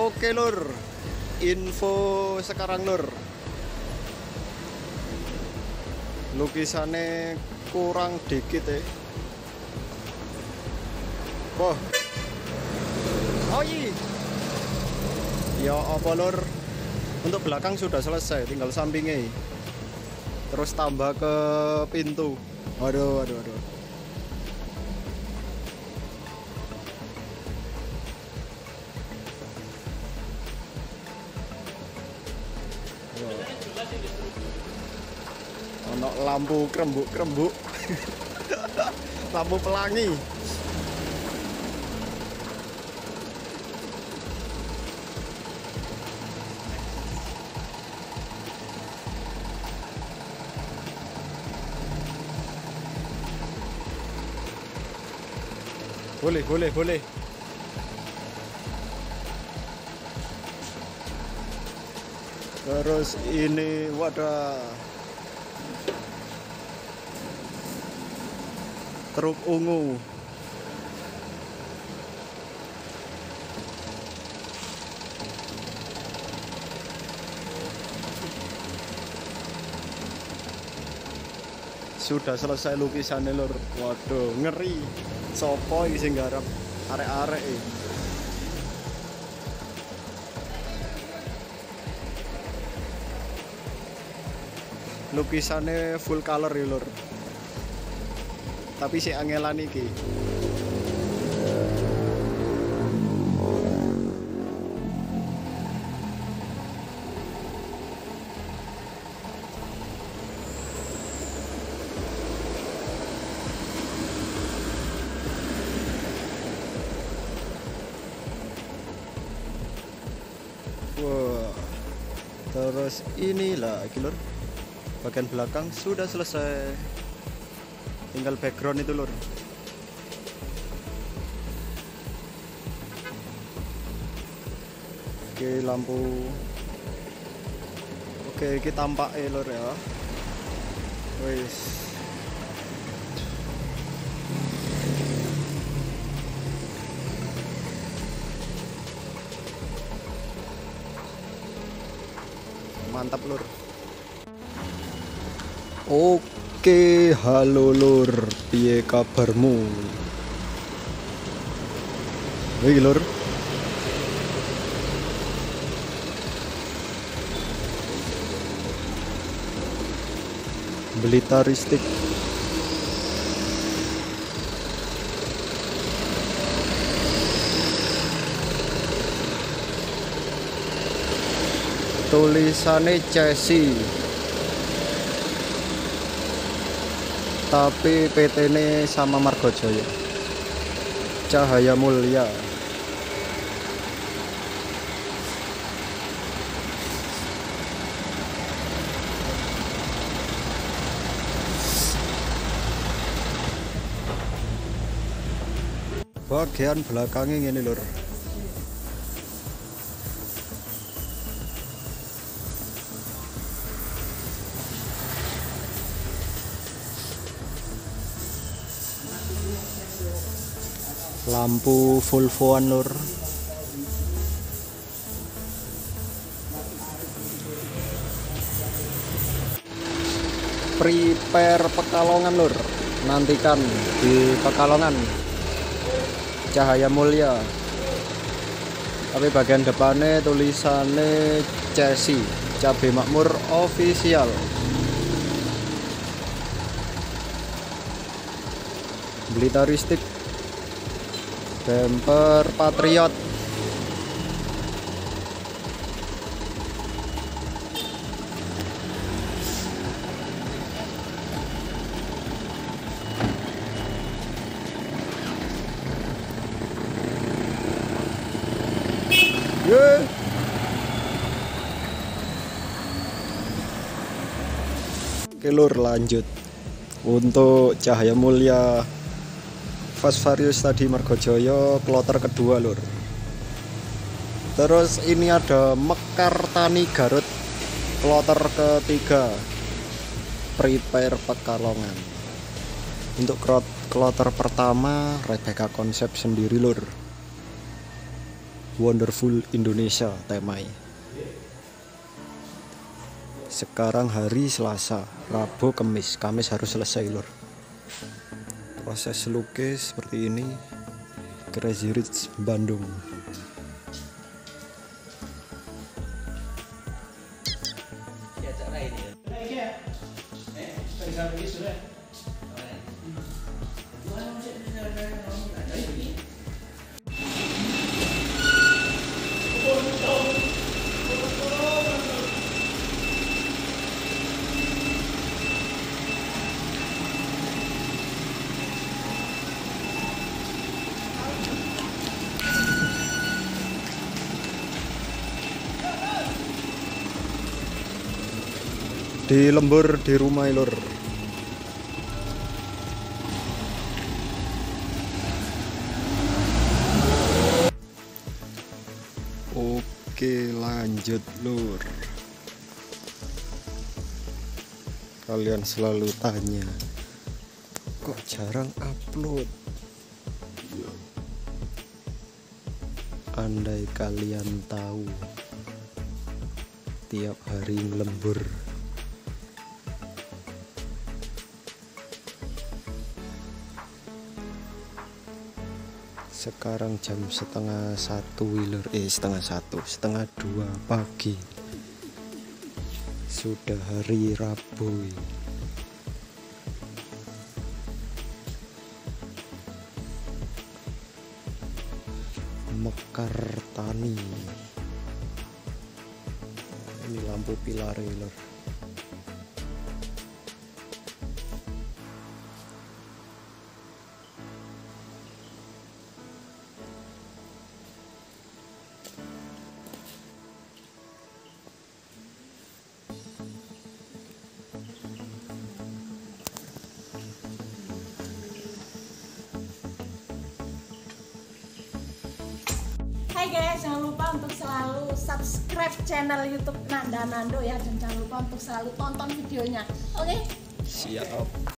Oke lur, info sekarang lur, lukisannya kurang dikit ya. Wah, oh iya, ya apa lur, untuk belakang sudah selesai, tinggal sampingnya, terus tambah ke pintu. Waduh. Ono lampu krembuk lampu pelangi. Boleh. Terus ini wadah truk ungu. Sudah selesai lukisannya lur. Waduh, ngeri. Sopo iki sing garap arek-arek iki. Lukisannya full color ya lur. Tapi si angelan iki. Wah. Terus inilah lur. Bagian belakang sudah selesai. Tinggal background itu lur. Oke, lampu. Oke, kita tampak lur ya. Wis. Mantap lur. Oke, halo lur, piye kabarmu? Wih lur, Blittaristik. Tulisannya Chelsea, tapi PT ini sama Margojoyo, Cahaya Mulia. Bagian belakangnya ini lur. Lampu Volvoan lur. Prepare Pekalongan lur. Nantikan di Pekalongan, Cahaya Mulia. Tapi bagian depannya tulisannya Chelsea, Cabe Makmur Official. Blittaristik, bumper Patriot. Oke lur, lanjut untuk Cahaya Mulia Fast Furious tadi Margojoyo, kloter kedua lur. Terus ini ada Mekartani Garut, kloter ketiga, Prepare Pekalongan. Untuk kloter pertama Rebecca Konsep sendiri lur. Wonderful Indonesia temanya. Sekarang hari Selasa, Rabu, Kamis harus selesai lur. Proses lukis seperti ini. Crazy Rich Bandung. Di lembur di rumah lur. Oke, lanjut lur. Kalian selalu tanya, kok jarang upload? Andai kalian tahu, tiap hari lembur. Sekarang jam setengah 2 pagi. Sudah hari Rabu. Mekar Tani. Ini lampu pilar lur. Hai guys, jangan lupa untuk selalu subscribe channel YouTube Nanda Nando ya, dan jangan lupa untuk selalu tonton videonya. Oke? Siap.